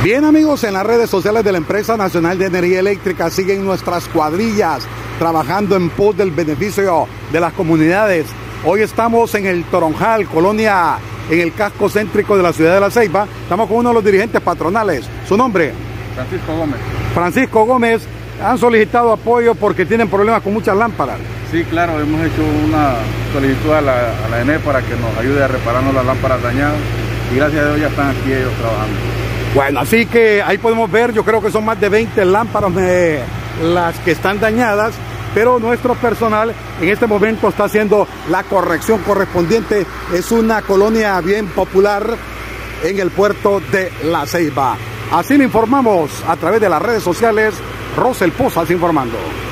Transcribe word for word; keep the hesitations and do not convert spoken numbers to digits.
Bien, amigos, en las redes sociales de la Empresa Nacional de Energía Eléctrica siguen nuestras cuadrillas trabajando en pos del beneficio de las comunidades. Hoy estamos en el Toronjal, colonia en el casco céntrico de la ciudad de La Ceiba. Estamos con uno de los dirigentes patronales. ¿Su nombre? Francisco Gómez. Francisco Gómez. Han solicitado apoyo porque tienen problemas con muchas lámparas. Sí, claro, hemos hecho una solicitud a la, a la E N E para que nos ayude a repararnos las lámparas dañadas y gracias a Dios ya están aquí ellos trabajando. Bueno, así que ahí podemos ver, yo creo que son más de veinte lámparas de las que están dañadas, pero nuestro personal en este momento está haciendo la corrección correspondiente. Es una colonia bien popular en el puerto de La Ceiba. Así le informamos a través de las redes sociales. Rosel Posas informando.